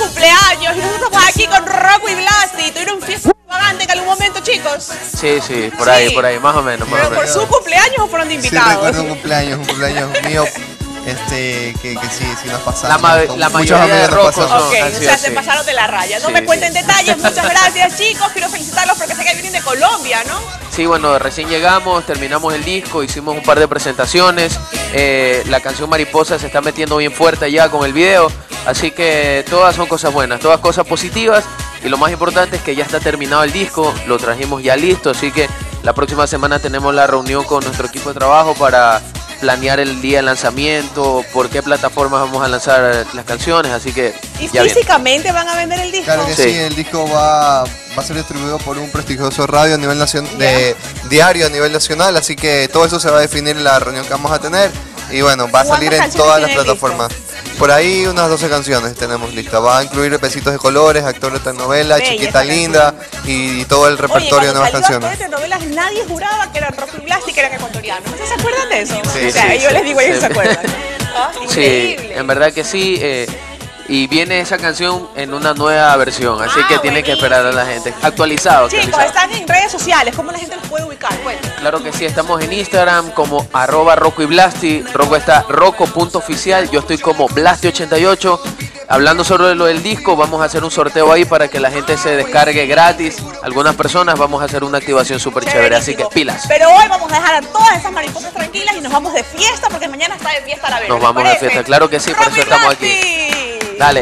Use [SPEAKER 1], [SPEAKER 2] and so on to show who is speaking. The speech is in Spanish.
[SPEAKER 1] cumpleaños y nosotros estamos aquí con Rocco y Blasti. ¿Tuvieron fiesta extravagante en algún momento, chicos?
[SPEAKER 2] Sí, por ahí, más o menos.
[SPEAKER 1] ¿Pero por su cumpleaños o fueron de invitados?
[SPEAKER 3] Sí, recuerdo un cumpleaños mío. Que sí nos pasamos.
[SPEAKER 2] La mayoría de Rocco son
[SPEAKER 1] Ok, o sea, se pasaron de la raya. No me cuenten detalles. Muchas gracias, chicos. Quiero felicitarlos porque sé que vienen de Colombia, ¿no?
[SPEAKER 2] Sí, bueno, recién llegamos, terminamos el disco, hicimos un par de presentaciones. La canción Mariposa se está metiendo bien fuerte ya con el video. Así que todas son cosas buenas, todas cosas positivas. Y lo más importante es que ya está terminado el disco, lo trajimos ya listo. Así que la próxima semana tenemos la reunión con nuestro equipo de trabajo para planear el día de lanzamiento, por qué plataformas vamos a lanzar las canciones, así que...
[SPEAKER 1] ¿Y físicamente van a vender el disco?
[SPEAKER 3] Claro que sí, el disco va a ser distribuido por un prestigioso radio a nivel diario a nivel nacional, así que todo eso se va a definir en la reunión que vamos a tener y bueno, va a salir en todas las plataformas. Por ahí unas 12 canciones tenemos listas. Va a incluir Besitos de Colores, Actor de Telenovela, Chiquita Linda y todo el repertorio de nuevas canciones.
[SPEAKER 1] Actor de Telenovelas nadie juraba que eran Rocco y Blasti, que eran ecuatorianos. ¿No se acuerdan de eso?
[SPEAKER 2] Sí,
[SPEAKER 1] o sea, yo les digo, ellos se acuerdan.
[SPEAKER 2] Sí, en verdad que sí. Y viene esa canción en una nueva versión, así que tienen que esperar a la gente. Actualizado.
[SPEAKER 1] Chicos, están en redes sociales, ¿cómo la gente los puede ubicar? Bueno.
[SPEAKER 2] Claro que sí, estamos en Instagram como @Rocco y Blasti. Rocco está Rocco.oficial, yo estoy como Blasti88. Hablando sobre lo del disco, vamos a hacer un sorteo ahí para que la gente se descargue gratis. Algunas personas vamos a hacer una activación súper chévere, así que pilas.
[SPEAKER 1] Pero hoy vamos a dejar a todas esas mariposas tranquilas y nos vamos de fiesta porque mañana está de fiesta la Vera.
[SPEAKER 2] Nos vamos de fiesta, claro que sí, por eso estamos aquí.